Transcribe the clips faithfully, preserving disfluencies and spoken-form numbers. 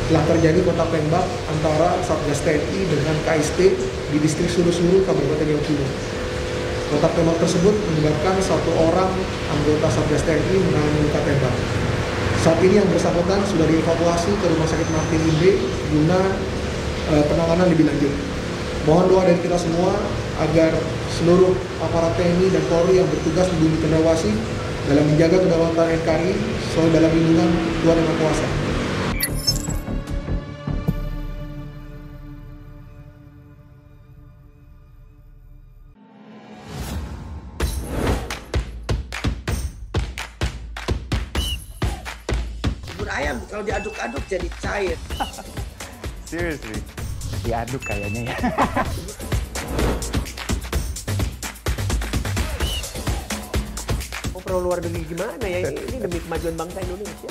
telah terjadi kontak tembak antara Satgas T N I dengan K S T di distrik Suru-Suru, Kabupaten Riau Timur. Kontak tembak tersebut menyebabkan satu orang anggota Satgas T N I mengalami luka tembak. Saat ini yang bersangkutan sudah dievakuasi ke Rumah Sakit Martin Inde guna e, penanganan lebih lanjut. Mohon doa dari kita semua agar seluruh aparat T N I dan Polri yang bertugas di Bumi Cendrawasih dalam menjaga kedaulatan N K R I selalu dalam lindungan Tuhan Yang Maha Kuasa. Bubur ayam kalau diaduk-aduk jadi cair. Seriously, diaduk kayaknya ya. Oh, perlu luar negeri gimana ya? Ini demi kemajuan bangsa Indonesia.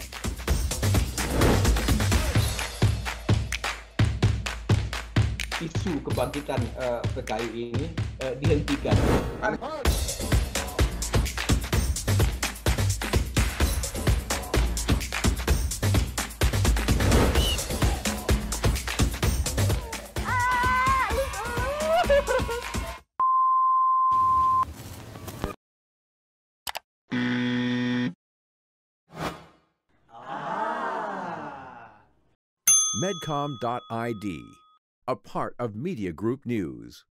Isu kebangkitan uh, P K I ini uh, dihentikan. Medcom dot I D, a part of Media Group News.